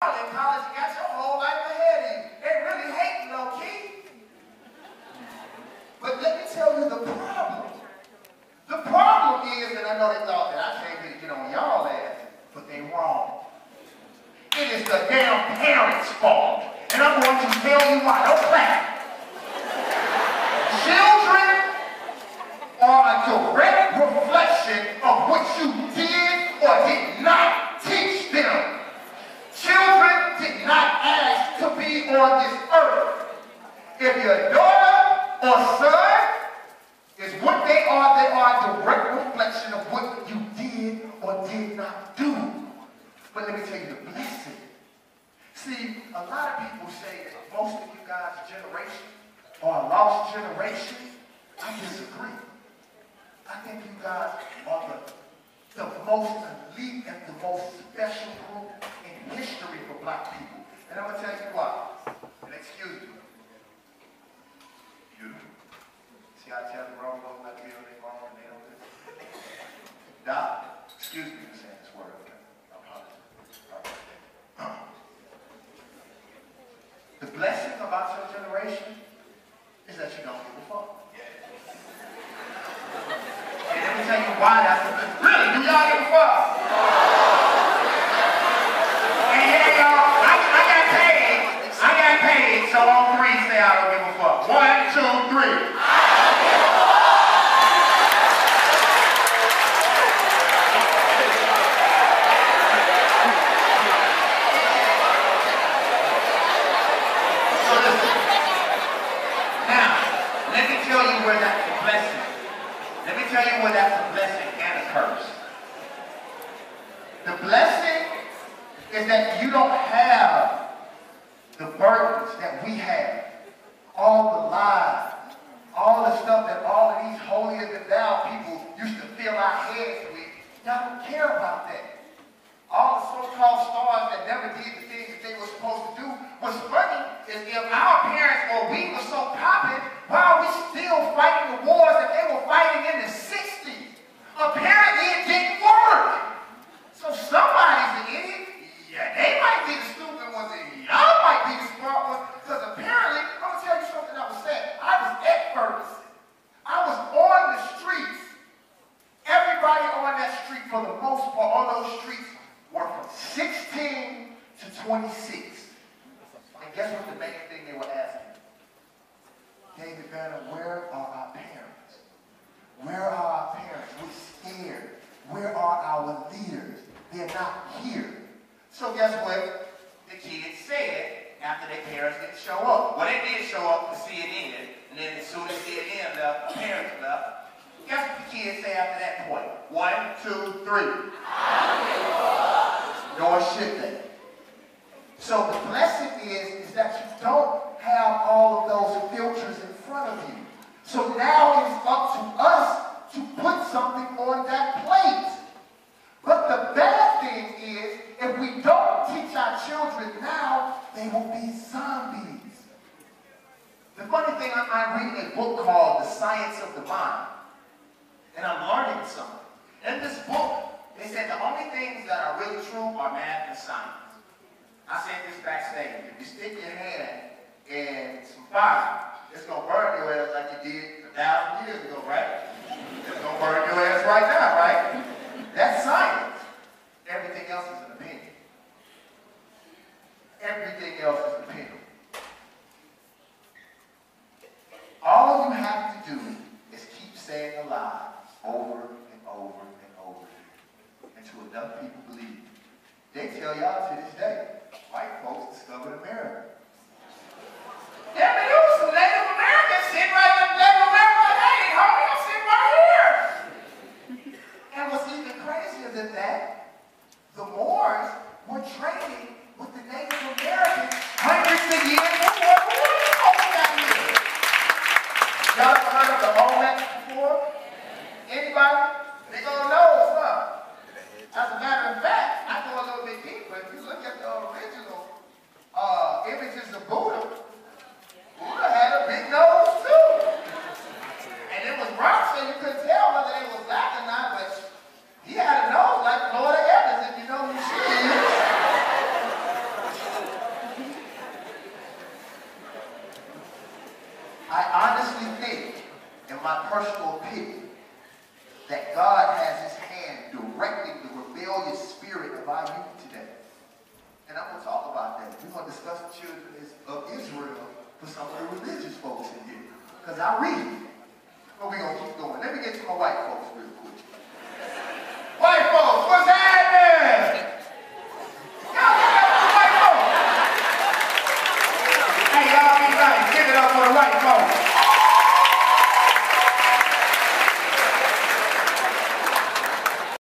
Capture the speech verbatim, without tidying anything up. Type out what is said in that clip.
In college, you got your whole life ahead of you. They really hate you, low key. But let me tell you the problem. The problem is, and I know they thought that I came here to get on y'all ass, but they wrong. It is the damn parents' fault. And I'm going to tell you why. Don't clap. Children are a direct reflection of what you did or did not teach them. Children did not ask to be on this earth. If your daughter or son is what they are, they are a direct reflection of what you did or did not do. But let me tell you the blessing. See, a lot of people say that most of you guys' generation are a lost generation. I disagree. I think you guys are the, the most elite and the most special group in history for black people. And I'm going to tell you why. And excuse me. You. See, I tell the wrong folks not to be on their phone and they don't do it. Doc, excuse me for saying this word. Okay? I apologize. All right. The blessing about your generation is that you don't give a fuck. And let me tell you why that's the blessing. Really, do y'all give a fuck? And here y'all, I, I got paid. I got paid, so on three say I don't give a fuck. One, two, three. I don't give a fuck. So listen. Now, let me tell you where that's a blessing. Let me tell you where that's a blessing and a curse. The blessing is that you don't have the burdens that we have, all the lies, all the stuff that all of these holier than thou people used to fill our heads with. Y'all don't care about that. All the so-called stars that never did the things that they were supposed to do. What's funny is if our parents or we were so popping, why are we still fighting the wars that they were fighting in the sixties? Apparently it didn't work. So somebody's an idiot. Yeah, they might be the stupid ones and y'all might be the smart ones. Because apparently, I'm going to tell you something I was saying. I was at Ferguson. I was on the streets. Everybody on that street, for the most part, on those streets, were from sixteen to twenty-six. And guess what the main thing they were asking? David Banner, where are our parents? Where are our parents? We're scared. Where are our leaders? They're not here. So guess what the kids said after their parents didn't show up? Well, they did show up for C N N, and then as soon as C N N left, the parents left. Guess what the kids say after that point? One, two, three. Nor should they. So the blessing is, is that you don't have all of those filters in front of you. So now it's up to us to put something on that plate. But the bad thing is, if we don't teach our children now, they will be zombies. The funny thing, I'm, I'm reading a book called The Science of the Mind. And I'm learning something. In this book, they said the only things that are really true are math and science. I said this backstage. If you stick your hand in some fire, it's going to burn your ass like you did a thousand years ago, right? It's going to burn your ass right now, right? That's science. Everything else is an opinion. Everything else is an opinion. All you have to do is keep saying a lie over and over and over again until enough people believe it. They tell y'all to this day, white folks discovered America. Yeah, but there was some Native Americans sitting right there. Native Americans like, hey, homie, I'm sitting right here. And what's even crazier than that, the Moors were trading with the Native Americans hundreds of years before the white folks got here. Y'all ever heard of the Olmecs before? Anybody? They gonna know what's up. As a matter of fact, I go a little bit deeper. If you look at the original uh, images of Buddha, I honestly think, in my personal opinion, that God has his hand directing the rebellious spirit of our youth today. And I'm going to talk about that. We're going to discuss the children of Israel for some of the religious folks in here. Because I read it. But we're going to keep going. Let me get to my white folks.